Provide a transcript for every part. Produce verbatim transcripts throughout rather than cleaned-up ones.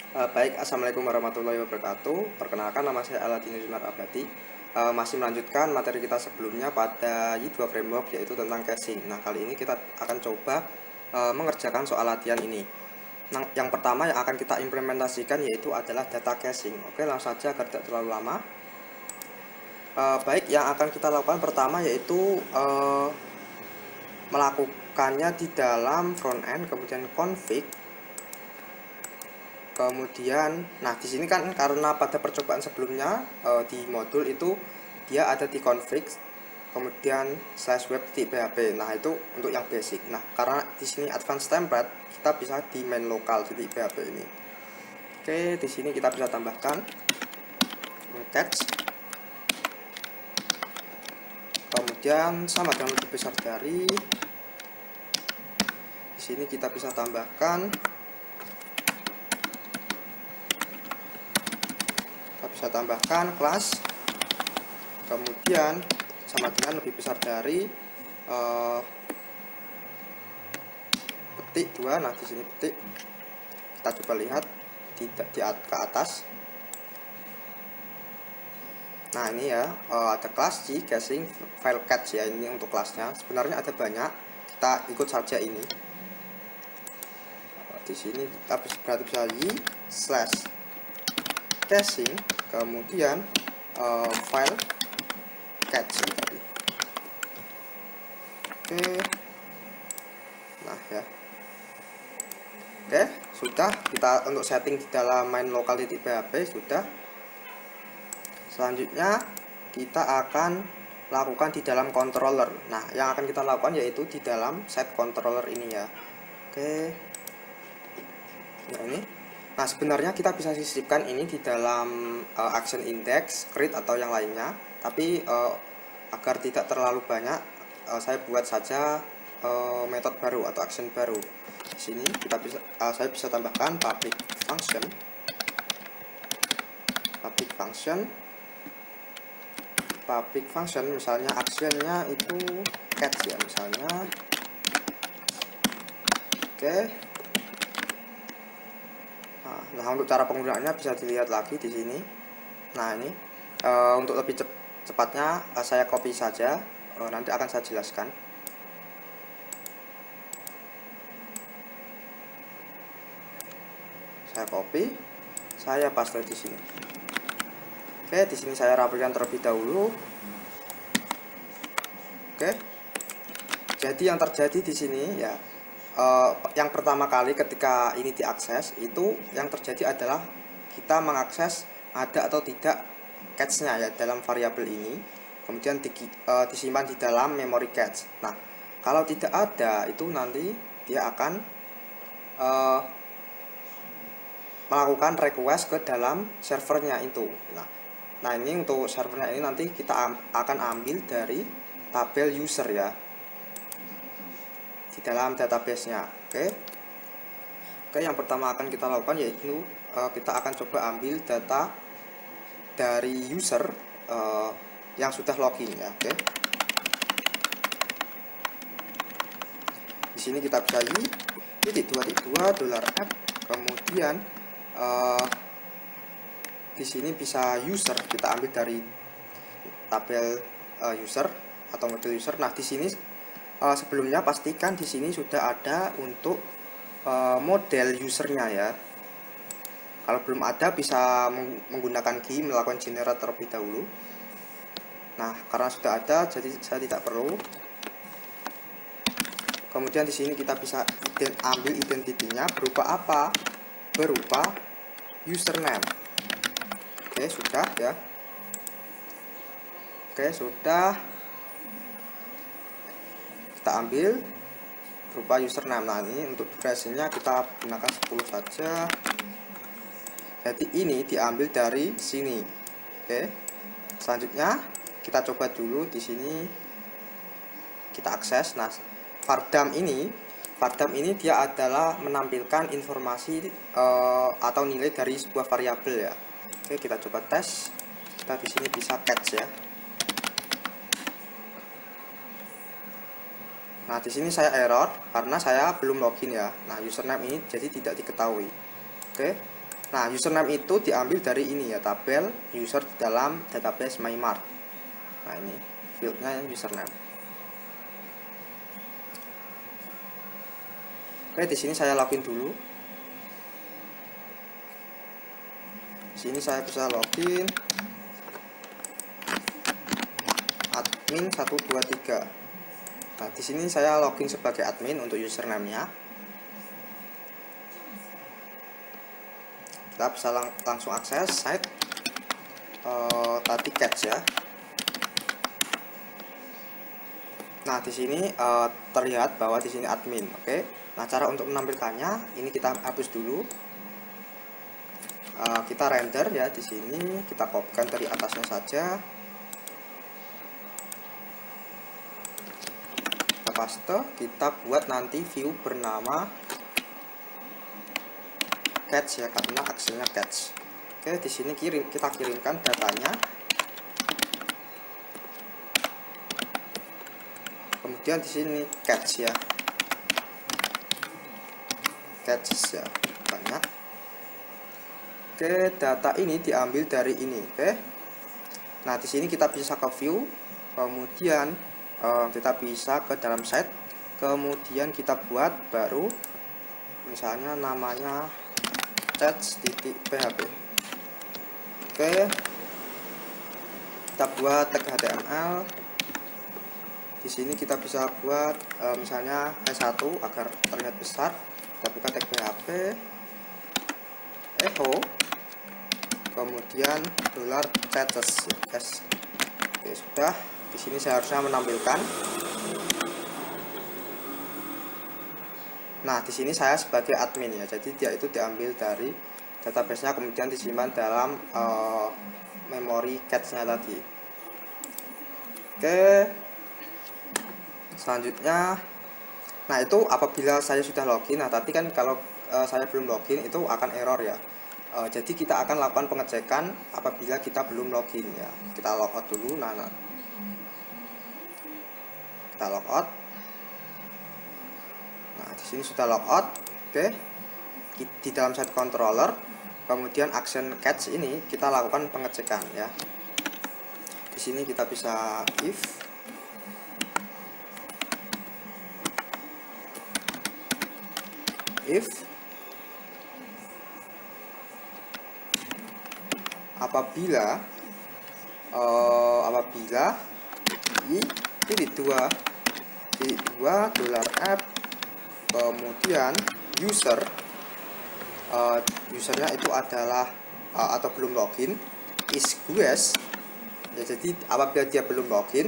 Uh, baik, Assalamualaikum warahmatullahi wabarakatuh. Perkenalkan, nama saya Aladin Uzmar Abadi. Uh, masih melanjutkan materi kita sebelumnya pada Y dua Framework, yaitu tentang caching. Nah, kali ini kita akan coba uh, mengerjakan soal latihan ini. Nah, yang pertama yang akan kita implementasikan yaitu adalah data caching. Oke, langsung saja agar tidak terlalu lama. Uh, baik, yang akan kita lakukan pertama yaitu uh, melakukannya di dalam front end, kemudian config. Kemudian, nah di sini kan karena pada percobaan sebelumnya e, di modul itu dia ada di config, kemudian slash web php. Nah itu untuk yang basic. Nah karena di sini advanced template, kita bisa di main lokal titik php ini. Oke, di sini kita bisa tambahkan catch. Kemudian sama dengan lebih besar dari. Di sini kita bisa tambahkan. Bisa tambahkan kelas, kemudian sama dengan lebih besar dari uh, petik dua. Nah di sini petik, kita coba lihat di, di ke atas. Nah ini ya, uh, ada kelas G caching file catch ya, ini untuk kelasnya. Sebenarnya ada banyak, kita ikut saja ini. Uh, di sini kita berarti bisa Y slash caching, kemudian uh, file catch tadi. Oke, nah ya, oke sudah. Kita untuk setting di dalam main lokal titik php sudah. Selanjutnya kita akan lakukan di dalam controller. Nah yang akan kita lakukan yaitu di dalam set controller ini ya. Oke, nah ini. Nah sebenarnya kita bisa sisipkan ini di dalam uh, action index, create atau yang lainnya. Tapi uh, agar tidak terlalu banyak, uh, saya buat saja uh, metode baru atau action baru. Di sini kita bisa, uh, saya bisa tambahkan public function, public function, public function. Misalnya actionnya itu catch ya misalnya. Oke. Nah, untuk cara penggunaannya bisa dilihat lagi di sini. Nah, ini e, untuk lebih cep cepatnya e, saya copy saja. E, nanti akan saya jelaskan. Saya copy, saya paste di sini. Oke, di sini saya rapikan terlebih dahulu. Oke. Jadi yang terjadi di sini ya. Uh, yang pertama kali ketika ini diakses itu yang terjadi adalah kita mengakses ada atau tidak catch-nya ya dalam variabel ini, kemudian di, uh, disimpan di dalam memory cache. Nah kalau tidak ada itu nanti dia akan uh, melakukan request ke dalam servernya itu. Nah, nah ini untuk servernya ini nanti kita am akan ambil dari tabel user ya di dalam database-nya. Oke. Oke, yang pertama akan kita lakukan yaitu uh, kita akan coba ambil data dari user uh, yang sudah login ya. Oke. Di sini kita bisa y titik dua titik dua dollar app, kemudian uh, di sini bisa user, kita ambil dari tabel uh, user atau model user. Nah, di sini Uh, sebelumnya pastikan di sini sudah ada untuk uh, model usernya ya. Kalau belum ada bisa menggunakan G melakukan generate terlebih dahulu. Nah karena sudah ada jadi saya tidak perlu. Kemudian di sini kita bisa ident ambil identitinya berupa apa? Berupa username. Oke sudah ya. Oke sudah. Kita ambil berupa username. Nah ini untuk durasinya kita gunakan sepuluh saja. Jadi ini diambil dari sini. Oke. Selanjutnya kita coba dulu di sini kita akses. Nah vardam ini vardam ini dia adalah menampilkan informasi uh, atau nilai dari sebuah variabel ya. Oke kita coba tes. Kita di sini bisa catch ya. Nah, di sini saya error karena saya belum login ya. Nah, username ini jadi tidak diketahui. Oke. Nah, username itu diambil dari ini ya, tabel user di dalam database MyMart. Nah, ini fieldnya username. Oke, di sini saya login dulu. Di sini saya bisa login admin satu dua tiga. Nah, di sini saya login sebagai admin untuk username-nya. Kita bisa lang langsung akses site uh, tadi catch ya. Nah, di sini uh, terlihat bahwa di sini admin. Oke. Nah, cara untuk menampilkannya ini kita hapus dulu. Uh, kita render ya di sini, kita kopikan dari atasnya saja. Kita paste, kita buat nanti view bernama catch ya, karena aksinya catch. Oke, di sini kirim kita kirimkan datanya. Kemudian di sini catch ya. Catch ya, banyak. Oke, data ini diambil dari ini, oke. Nah, di sini kita bisa ke view, kemudian uh, kita bisa ke dalam site, kemudian kita buat baru misalnya namanya catch.php. Oke, kita buat tag H T M L. Di sini kita bisa buat e, misalnya S satu agar terlihat besar. Kita buka tag P H P, echo, kemudian dolar catches s. Oke, sudah. Di sini saya harusnya menampilkan. Nah, di sini saya sebagai admin ya, jadi dia itu diambil dari database-nya, kemudian disimpan dalam uh, memori cache-nya tadi. Oke, selanjutnya, nah itu apabila saya sudah login. Nah, tadi kan kalau uh, saya belum login itu akan error ya. Uh, jadi kita akan lakukan pengecekan apabila kita belum login ya. Kita logout dulu. Nah, nah. kita logout. Nah, di sini sudah logout. Oke. Di dalam site controller, kemudian action catch ini kita lakukan pengecekan ya. Di sini kita bisa if if apabila uh, apabila i titik dua titik dua dolar app, kemudian user uh, usernya itu adalah uh, atau belum login is guest ya. Jadi apabila dia belum login,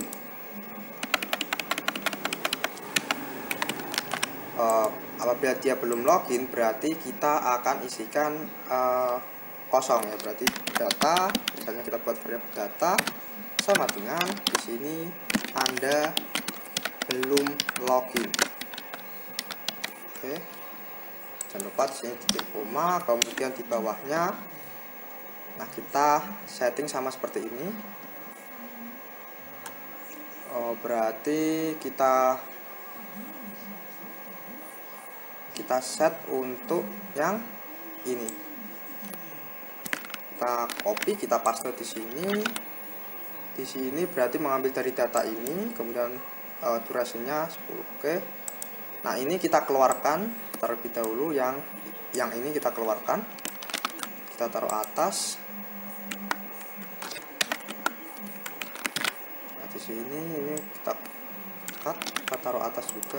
uh, apabila dia belum login berarti kita akan isikan uh, kosong ya. Berarti data, misalnya kita buat variabel data sama dengan di sini Anda belum login. Oke, jangan lupa di sini titik koma, kemudian di bawahnya. Nah, kita setting sama seperti ini. Oh, berarti kita kita set untuk yang ini. Kita copy, kita paste di sini. Di sini berarti mengambil dari data ini, kemudian uh, durasinya sepuluh. Oke. Nah, ini kita keluarkan terlebih dahulu, yang yang ini kita keluarkan. Kita taruh atas. Nah, di sini ini kita cut, kita taruh atas juga.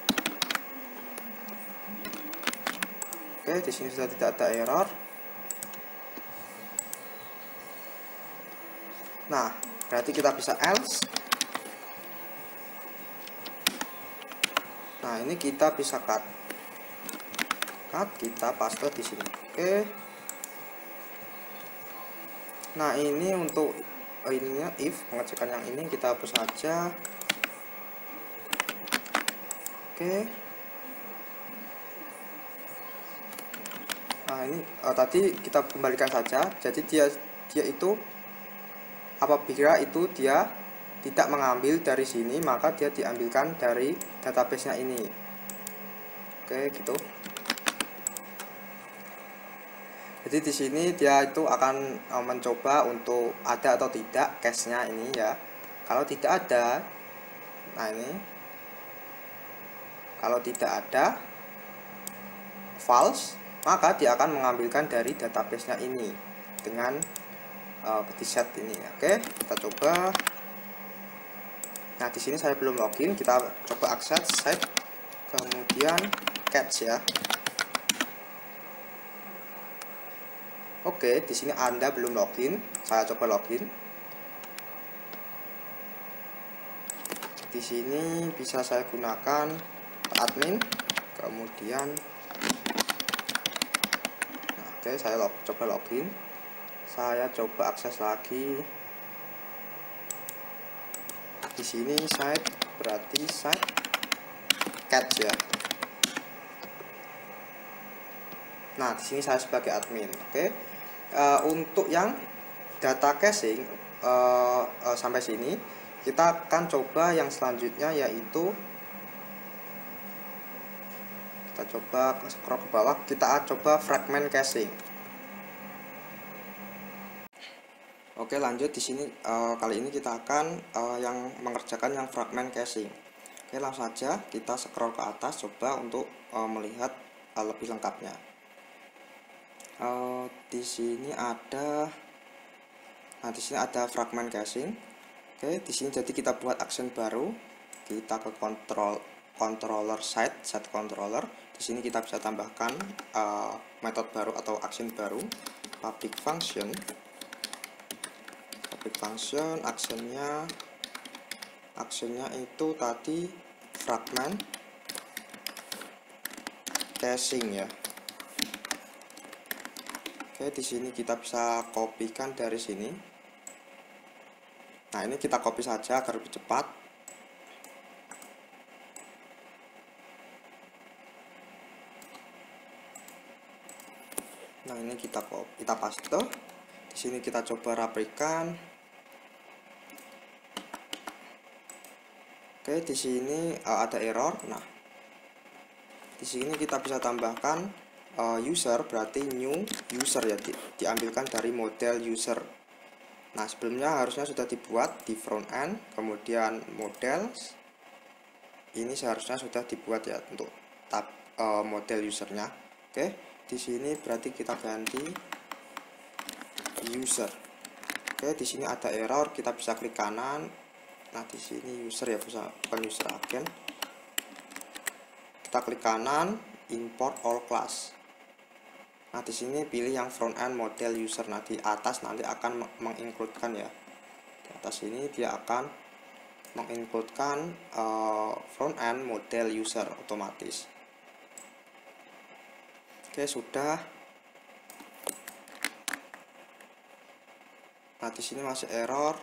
Oke, di sini sudah tidak ada error. Nah, berarti kita bisa else. Nah, ini kita bisa cut. Cut, kita paste di sini. Oke. Nah, ini untuk ininya if pengecekan yang ini kita hapus saja. Oke. Nah, ini oh, tadi kita kembalikan saja. Jadi dia dia itu apabila itu dia tidak mengambil dari sini, maka dia diambilkan dari database-nya ini. Oke, gitu. Jadi di sini dia itu akan uh, mencoba untuk ada atau tidak cache-nya ini ya. Kalau tidak ada, nah ini, kalau tidak ada false, maka dia akan mengambilkan dari database-nya ini dengan uh, di set ini. Oke, kita coba. Nah, di sini saya belum login, kita coba akses set, kemudian catch ya. Oke, di sini Anda belum login, saya coba login. Di sini bisa saya gunakan admin, kemudian nah, oke, saya log, coba login. Saya coba akses lagi. Di sini site berarti site catch ya. Nah, di sini saya sebagai admin. Oke. Uh, untuk yang data caching uh, uh, sampai sini, kita akan coba yang selanjutnya, yaitu kita coba scroll ke bawah, kita coba fragment caching. Oke, lanjut. Di sini uh, kali ini kita akan uh, yang mengerjakan yang fragment caching. Oke, langsung saja kita scroll ke atas coba untuk uh, melihat uh, lebih lengkapnya. Uh, di sini ada, nah di sini ada fragment caching. Oke, di sini jadi kita buat action baru. Kita ke control controller site set controller. Di sini kita bisa tambahkan uh, metode baru atau action baru, public function. Public function actionnya actionnya itu tadi fragment caching ya. Oke, di sini kita bisa kopikan dari sini. Nah, ini kita copy saja agar lebih cepat. Nah, ini kita copy, kita paste. Di sini kita coba rapikan. Oke, di sini uh, ada error. Nah, di sini kita bisa tambahkan uh, user, berarti new user ya, di, diambilkan dari model user. Nah, sebelumnya harusnya sudah dibuat di front end, kemudian model ini seharusnya sudah dibuat ya untuk tab uh, model usernya. Oke, di sini berarti kita ganti user. Oke, di sini ada error, kita bisa klik kanan. Nah, di sini user ya, bukan user agent. Kita klik kanan, import all class. Nah, di sini pilih yang front end model user. Nah, di atas nanti akan mengincludekan ya. Di atas ini dia akan mengincludekan uh, front end model user otomatis. Oke, sudah. Nah, di sini masih error.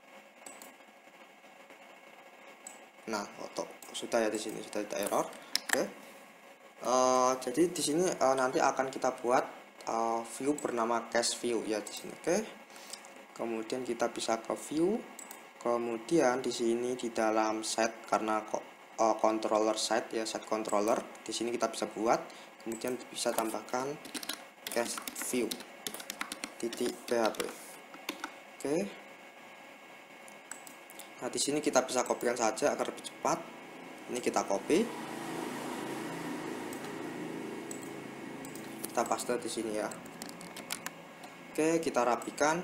Nah, oto sudah ya, di sini sudah tidak error. Oke. Uh, jadi di sini uh, nanti akan kita buat uh, view bernama cache view ya di sini. Oke. Kemudian kita bisa ke view. Kemudian di sini di dalam set, karena uh, controller set ya, set controller. Di sini kita bisa buat. Kemudian bisa tambahkan cache view titik php. Oke. Nah, di sini kita bisa kopikan saja agar lebih cepat. Ini kita copy. Kita paste di sini ya. Oke, kita rapikan.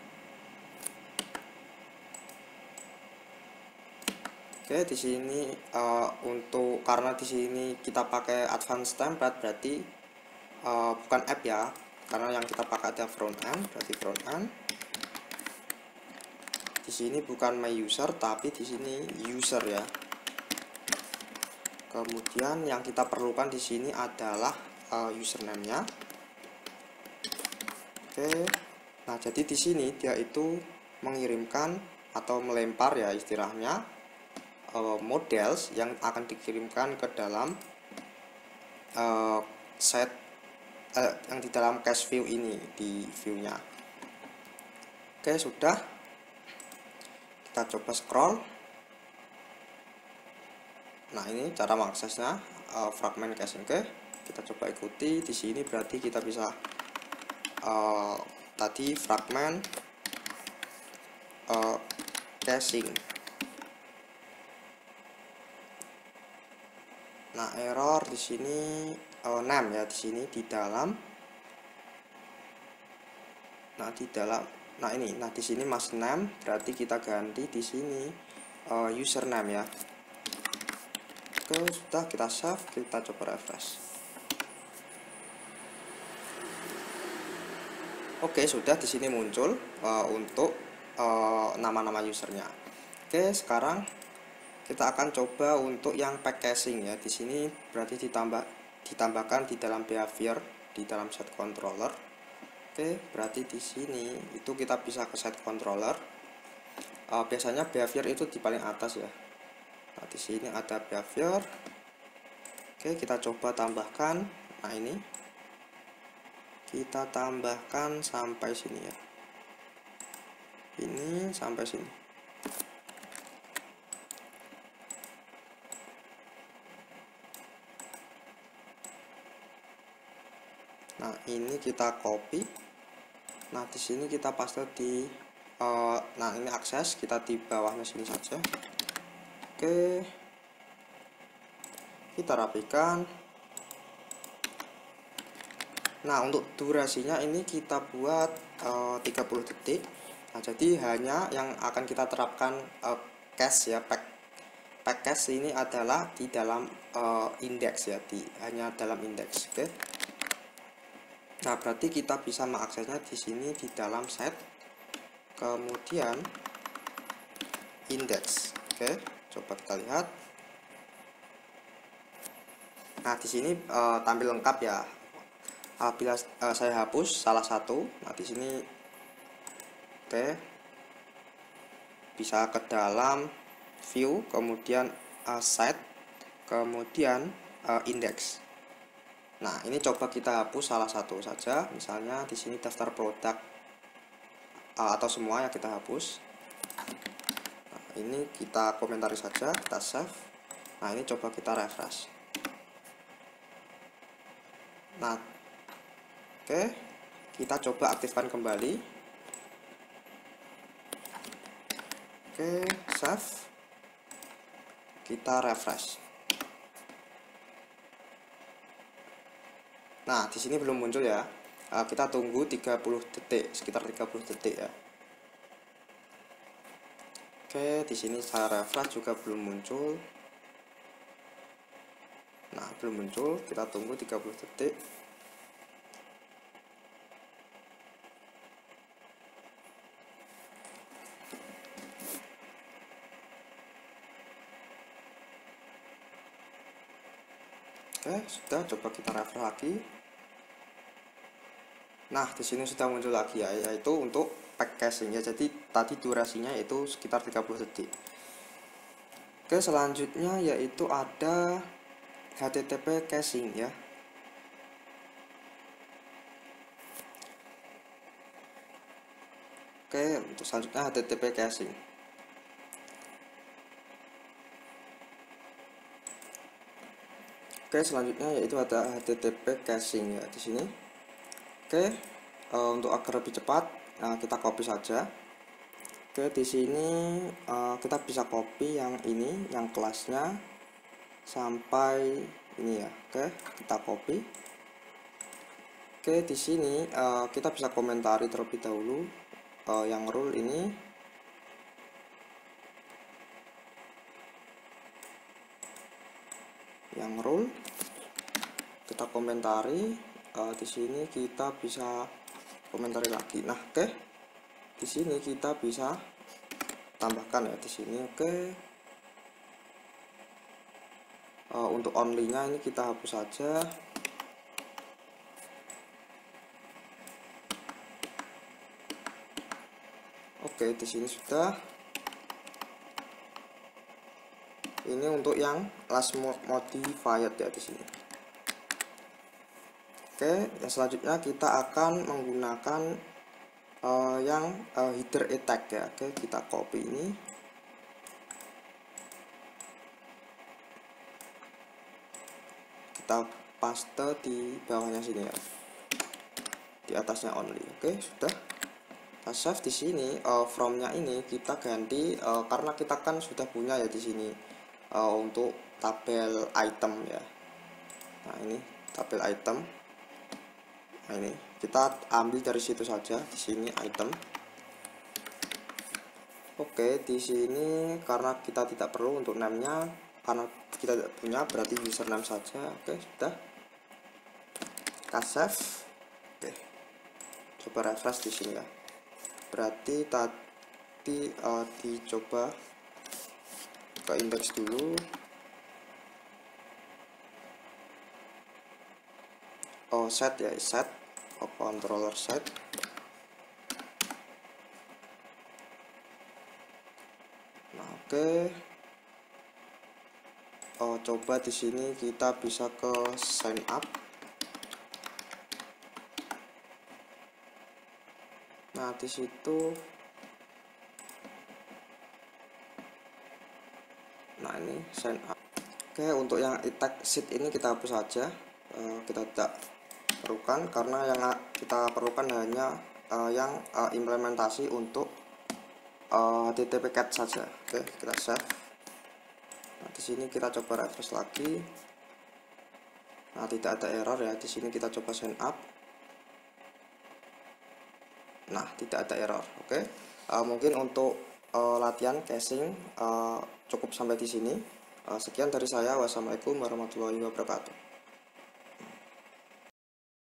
Oke, di sini uh, untuk karena di sini kita pakai advanced template, berarti uh, bukan app ya. Karena yang kita pakai ada front end, berarti front end. Di sini bukan my user, tapi di sini user ya. Kemudian yang kita perlukan di sini adalah uh, username-nya. Oke. Nah, jadi di sini dia itu mengirimkan atau melempar ya istilahnya uh, models yang akan dikirimkan ke dalam uh, set uh, yang di dalam cache view ini, di view-nya. Oke, sudah. Kita coba scroll. Nah, ini cara mengaksesnya, uh, fragment caching. Oke, kita coba ikuti. Di sini berarti kita bisa uh, tadi fragment uh, caching. Nah, error di sini uh, enam ya, di sini di dalam. Nah, di dalam. Nah, ini. Nah, di sini mas enam, berarti kita ganti di sini uh, username ya. Oke, sudah, kita save, kita coba refresh. Oke, sudah di sini muncul uh, untuk nama-nama uh, usernya. Oke, sekarang kita akan coba untuk yang pack caching ya. Di sini berarti ditambah ditambahkan di dalam behavior, di dalam set controller. Oke, berarti di sini itu kita bisa ke set controller. Uh, biasanya behavior itu di paling atas ya. Nah, di sini ada behavior. Oke, kita coba tambahkan. Nah, ini kita tambahkan sampai sini ya. Ini sampai sini. Nah, ini kita copy. Nah, di sini kita paste di uh, nah, ini akses, kita di bawahnya sini saja. Oke. Kita rapikan. Nah, untuk durasinya ini kita buat uh, tiga puluh detik. Nah, jadi hanya yang akan kita terapkan uh, cache ya, pack pack cache ini adalah di dalam uh, indeks ya, di hanya dalam indeks. Oke. Nah, berarti kita bisa mengaksesnya di sini di dalam set, kemudian indeks. Oke, coba kita lihat. Nah, di sini uh, tampil lengkap ya. Apabila uh, saya hapus salah satu, nah di sini oke, bisa ke dalam view, kemudian uh, set, kemudian uh, indeks. Nah, ini coba kita hapus salah satu saja, misalnya di sini daftar produk uh, atau semua yang kita hapus. Nah, ini kita komentari saja, kita save. Nah, ini coba kita refresh. Nah, oke, kita coba aktifkan kembali. Oke, save. Kita refresh. Nah, di sini belum muncul ya. Uh, kita tunggu tiga puluh detik, sekitar tiga puluh detik ya. Oke, di sini saya refresh juga belum muncul. Nah, belum muncul, kita tunggu tiga puluh detik. Oke, sudah, coba kita refresh lagi. Nah, di sini sudah muncul lagi ya, yaitu untuk pack caching ya. Jadi tadi durasinya itu sekitar tiga puluh detik. Oke, selanjutnya yaitu ada H T T P caching ya. Oke, untuk selanjutnya H T T P caching. Oke, selanjutnya yaitu ada H T T P caching ya di sini. Oke, uh, untuk agar lebih cepat, nah kita copy saja. Oke, di sini uh, kita bisa copy yang ini, yang kelasnya sampai ini ya. Oke, kita copy. Oke, di sini uh, kita bisa komentari terlebih dahulu uh, yang rule ini. Yang rule kita komentari. Uh, di sini kita bisa komentari lagi. Nah, oke, di sini kita bisa tambahkan ya di sini. Oke, uh, untuk only-nya ini kita hapus saja. Oke, di sini sudah. Ini untuk yang last modified ya di sini. Oke, yang selanjutnya kita akan menggunakan uh, yang uh, header attack ya. Oke, kita copy ini. Kita paste di bawahnya sini ya. Di di atasnya only. Oke, sudah. Kita save di sini. Uh, from-nya ini kita ganti uh, karena kita kan sudah punya ya di sini uh, untuk tabel item ya. Nah, ini tabel item. Nah, ini kita ambil dari situ saja, di sini item. Oke, di sini karena kita tidak perlu untuk name-nya, karena kita tidak punya, berarti username saja. Oke, sudah. Kita save. Oke, coba refresh di sini ya. Berarti tadi uh, dicoba ke indeks dulu. Oh, set ya, set. Oh, controller set. Nah, oke. Oh, coba di sini kita bisa ke sign up. Nah, di situ. Nah, ini sign up. Oke, untuk yang tag sheet ini kita hapus saja. Uh, kita tidak perlukan karena yang kita perlukan hanya uh, yang uh, implementasi untuk uh, H T T P cat saja. Oke, kita save. Nah, di sini kita coba refresh lagi. Nah, tidak ada error ya. Di sini kita coba sign up. Nah, tidak ada error. Oke, uh, mungkin untuk uh, latihan caching uh, cukup sampai di sini. Uh, sekian dari saya. Wassalamualaikum warahmatullahi wabarakatuh.